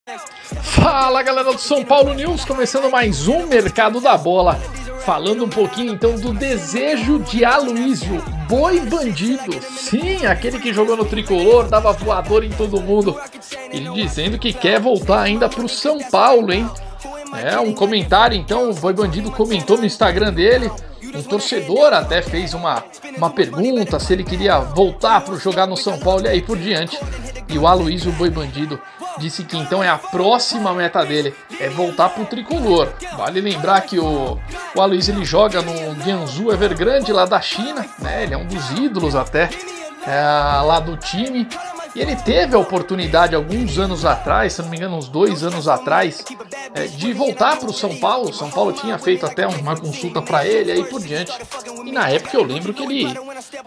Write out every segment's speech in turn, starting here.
Fala galera do São Paulo News, começando mais um Mercado da Bola, falando um pouquinho então do desejo de Aloysiu, boi bandido, sim, aquele que jogou no Tricolor, dava voador em todo mundo, ele dizendo que quer voltar ainda pro São Paulo, hein? É um comentário então, o boi bandido comentou no Instagram dele, um torcedor até fez uma pergunta se ele queria voltar para jogar no São Paulo e aí por diante, e o Aloysiu, o boi bandido, disse que então é a próxima meta dele, é voltar pro Tricolor. Vale lembrar que o Aloysiu ele joga no Guangzhou Evergrande lá da China, né? Ele é um dos ídolos até lá do time. E ele teve a oportunidade alguns anos atrás, se não me engano uns 2 anos atrás, de voltar para o São Paulo. O São Paulo tinha feito até uma consulta para ele, aí por diante. E na época eu lembro que ele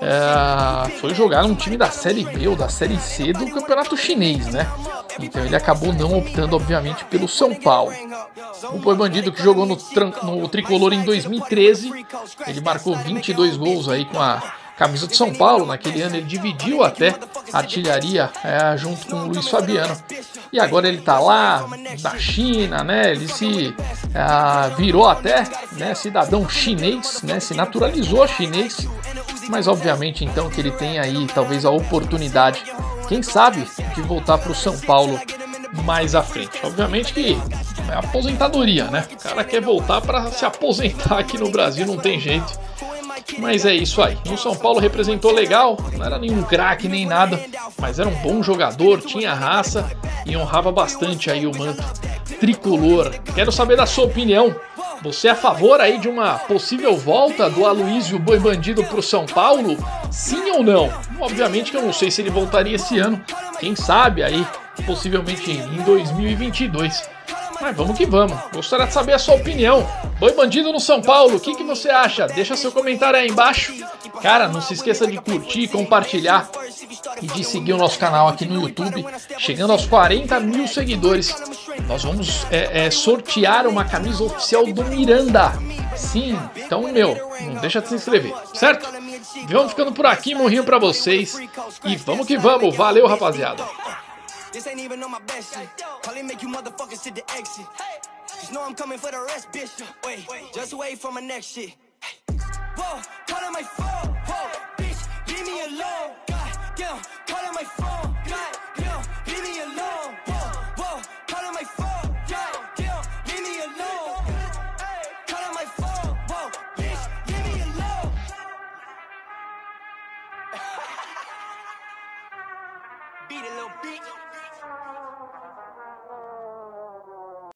foi jogar num time da Série B ou da Série C do Campeonato Chinês, né? Então ele acabou não optando, obviamente, pelo São Paulo. O boi bandido que jogou no Tricolor em 2013, ele marcou 22 gols aí com a camisa de São Paulo. Naquele ano ele dividiu até a artilharia junto com o Luiz Fabiano. E agora ele tá lá na China, né? Ele se virou até, né, cidadão chinês, né? Se naturalizou chinês. Mas obviamente então que ele tem aí talvez a oportunidade, quem sabe, de voltar para o São Paulo mais à frente. Obviamente que é aposentadoria, né? O cara quer voltar para se aposentar aqui no Brasil, não tem jeito. Mas é isso aí. No São Paulo representou legal, não era nenhum craque nem nada, mas era um bom jogador, tinha raça e honrava bastante aí o manto tricolor. Quero saber da sua opinião. Você é a favor aí de uma possível volta do Aloysiu boi bandido pro São Paulo? Sim ou não? Obviamente que eu não sei se ele voltaria esse ano. Quem sabe aí, possivelmente em 2022. Mas vamos que vamos. Gostaria de saber a sua opinião. Boi bandido no São Paulo, o que você acha? Deixa seu comentário aí embaixo. Cara, não se esqueça de curtir, compartilhar e de seguir o nosso canal aqui no YouTube. Chegando aos 40 mil seguidores, nós vamos sortear uma camisa oficial do Miranda. Sim, então, não deixa de se inscrever, certo? Vamos ficando por aqui, morrinho pra vocês. E vamos que vamos. Valeu, rapaziada. This ain't even on my best shit. Probably make you motherfuckers hit the exit. Just know I'm coming for the rest, bitch. Wait, just wait for my next shit. Whoa, calling my phone. Whoa, bitch, leave me alone. God damn, calling my phone. God damn, leave me alone.